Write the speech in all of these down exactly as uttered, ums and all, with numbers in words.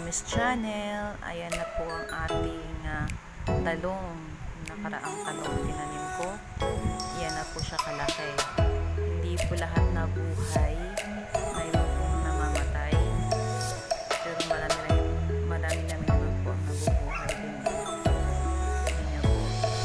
Mommy's Channel. Ayan na po ang ating uh, talong. Nakaraang talong tinanim ko. Ayan na po siya kalaki. Hindi po lahat na buhay. Mayroon po namamatay. Pero marami na marami na naman po ang nabubuhay din. Ayan po.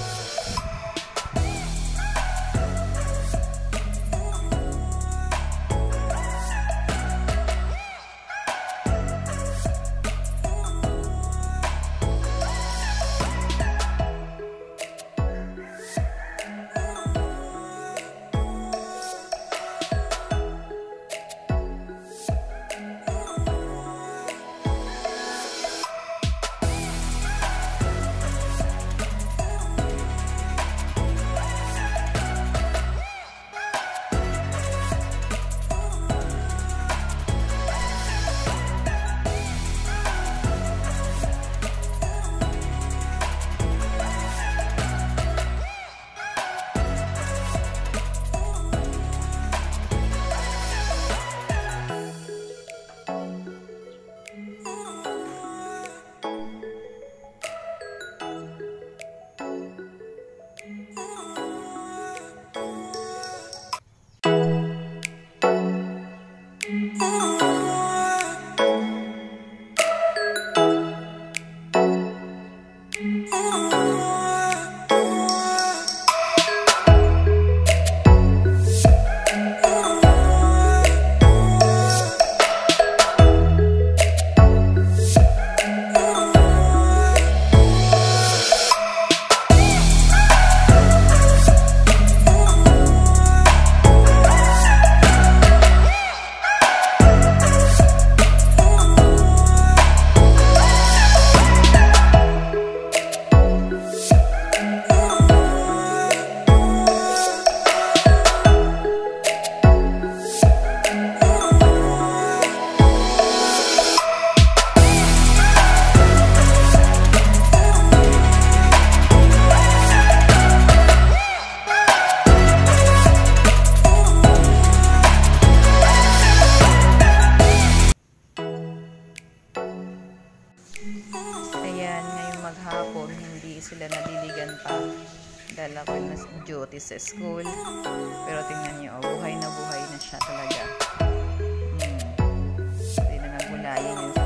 Ayan, ngayong maghapon, hindi sila naliligan pa dahil ako na duty sa school. Pero tingnan nyo, oh, buhay na buhay na siya talaga. Hmm. Hindi na nagulayin yung